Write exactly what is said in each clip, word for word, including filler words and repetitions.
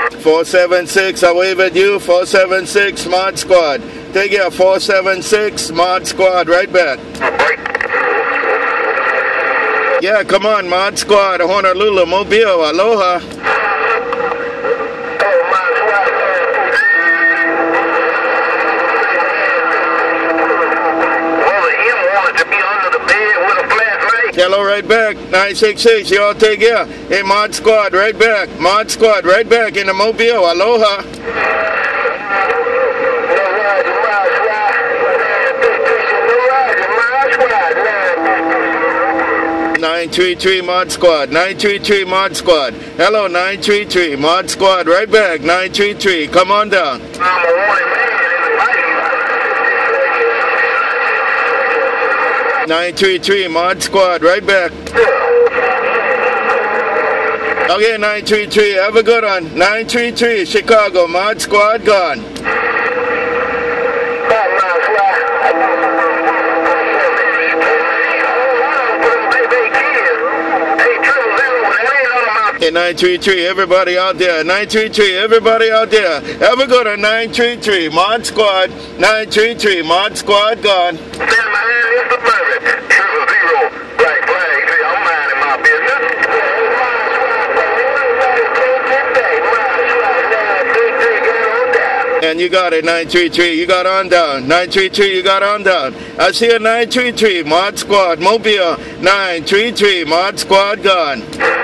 four seven six, I wave at you. four seven six, Mod Squad. Take care, four seven six, Mod Squad, right back. Yeah, come on, Mod Squad, Honolulu, Mobile, aloha. Hello, right back. nine six six, y'all take care. Hey, Mod Squad, right back. Mod Squad, right back in the Mobile. Aloha. nine three three Mod Squad. nine three three Mod Squad. Hello, nine three three Mod Squad, right back. nine three three, come on down. nine three three Mod Squad, right back. Okay, nine three three, have a good one. nine three three, Chicago, Mod Squad gone. Okay, nine three three, everybody out there. nine three three, everybody out there. Have a good one, nine three three, Mod Squad. nine three three, Mod Squad gone. And you got it, nine three three, you got on down. nine three three, you got on down. I see a nine three three, Mod Squad, Mobile. nine three three, Mod Squad gone.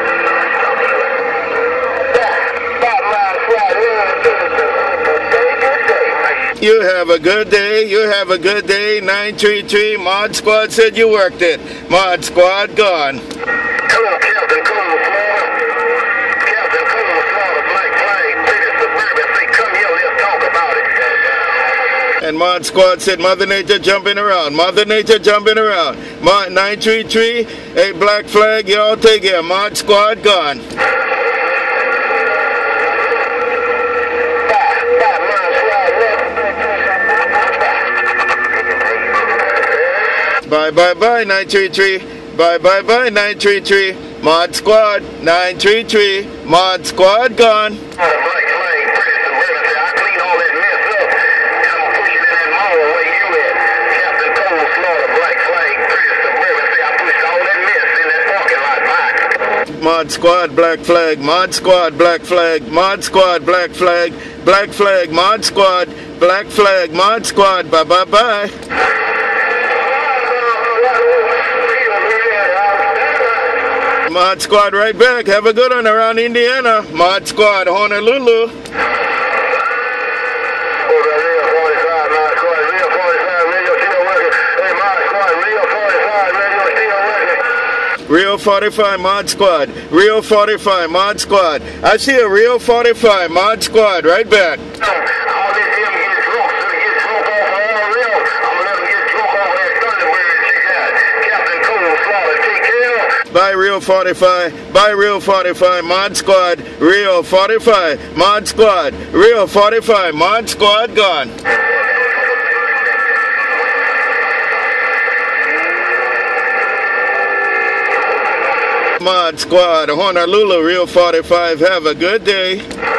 You have a good day, you have a good day. nine three three, Mod Squad said you worked it. Mod Squad gone. Hello, Captain Cole, Florida. Captain Cole, Florida, Black Flag, British Suburban, say come here, let's talk about it. And Mod Squad said Mother Nature jumping around. Mother Nature jumping around. Mod nine three three, hey, Black Flag, y'all take care. Mod Squad gone. Bye, bye, bye, nine three three. Bye, bye, bye, nine three three. Mod Squad, nine three three. Mod Squad gone. Mod Squad, Black Flag. Mod Squad, Black Flag. Mod Squad, Black Flag. Black Flag, Mod Squad. Black Flag, Mod Squad. Bye, bye, bye. Mod Squad right back. Have a good one around Indiana. Mod Squad, Honolulu. Real forty-five Mod Squad. Real forty-five Mod Squad. I see a Real forty-five Mod Squad right back. Bye, Real forty-five. Bye, Real forty-five. Mod Squad. Real forty-five. Mod Squad. Real forty-five. Mod Squad gone. Mod Squad. Honolulu. Real forty-five. Have a good day.